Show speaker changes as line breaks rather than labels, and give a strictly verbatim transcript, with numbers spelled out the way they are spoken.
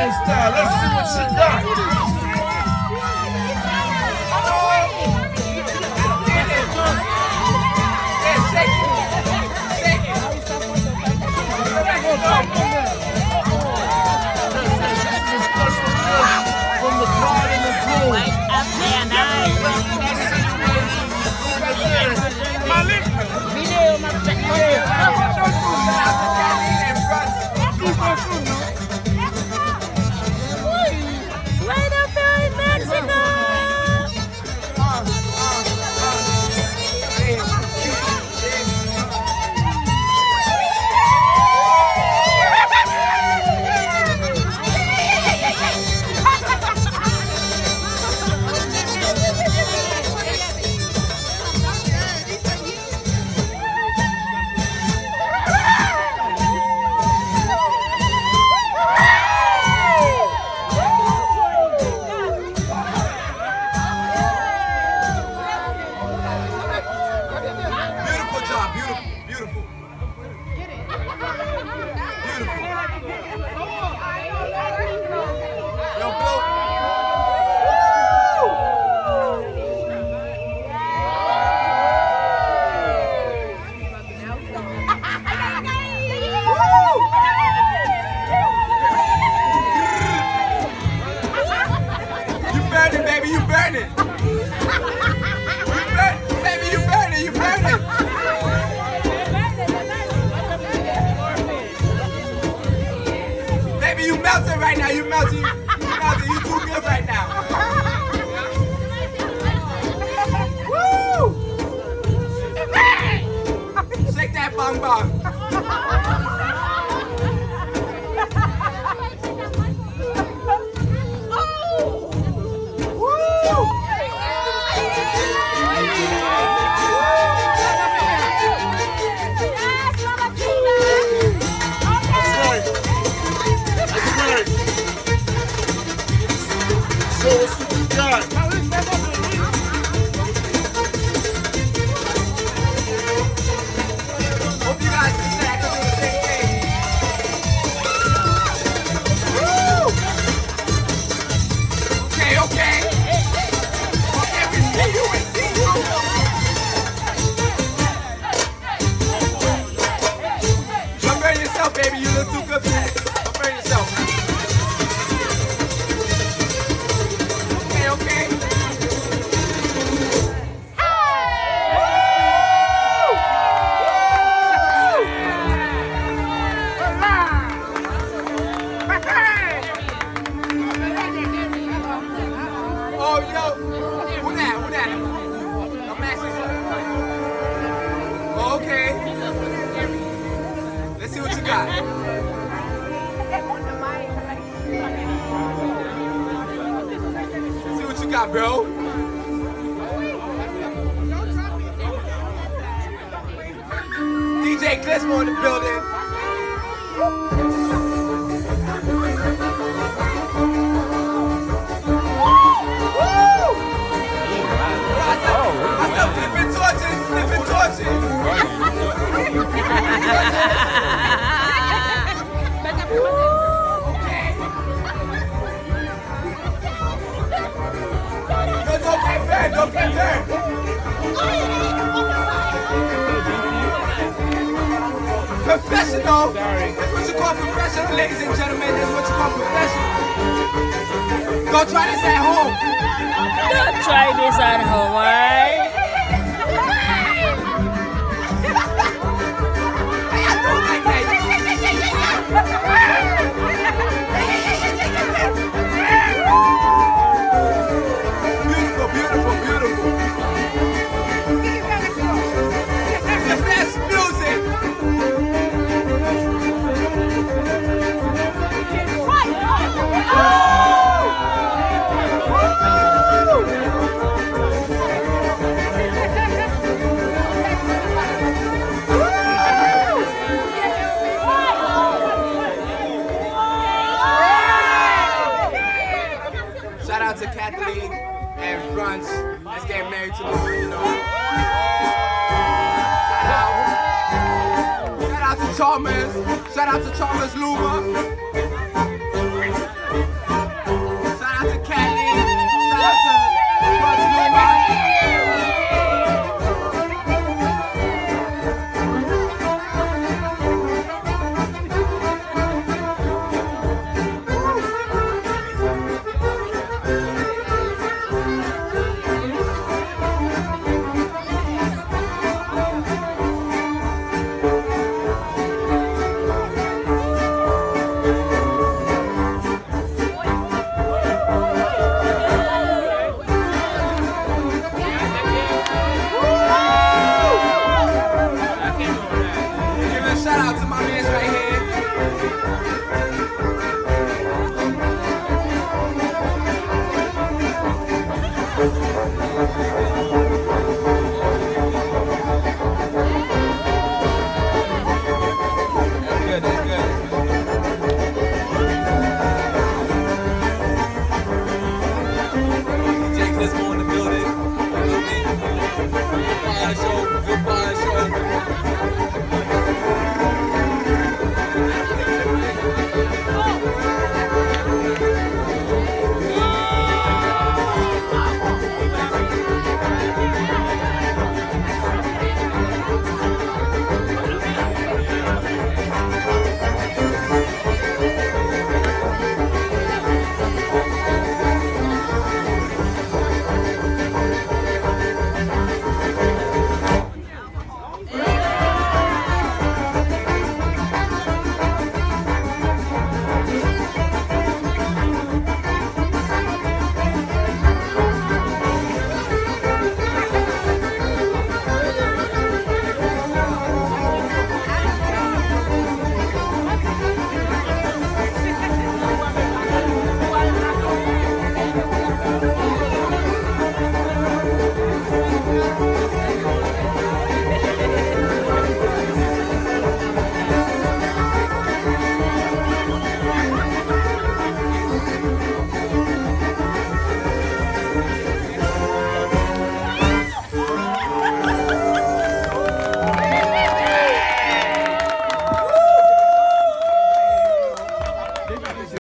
style. Let's see what she got.
Yeah, shake it. Shake it.
From the bride and the groom.
Wait up there, nice. Video, my friend. Wait up there in Mexico.
Right now, you melting, you melting, you too good right now. Woo! Shake that bong bong.
So what's what you got?
Hope you guys can stack up in the same thing. Okay, okay. Okay, we see you, we see you. Don't burn yourself, baby. You look too good for that. Don't burn yourself. Okay. Let's see what you got. Let's see what you got, bro. D J Glismo in the building. Flipping torches, flipping torches. No, don't get burned, don't get burned. Professional. That's what you call professional, ladies and gentlemen. That's what you call professional. Don't try this at home.
Don't try this at home, alright?
Beautiful, beautiful, beautiful. The best music. Shout out to Kathleen and Brunch that's getting married to me, you know. Shout out. Shout out to Chalmers. Shout out to Chalmers Luma.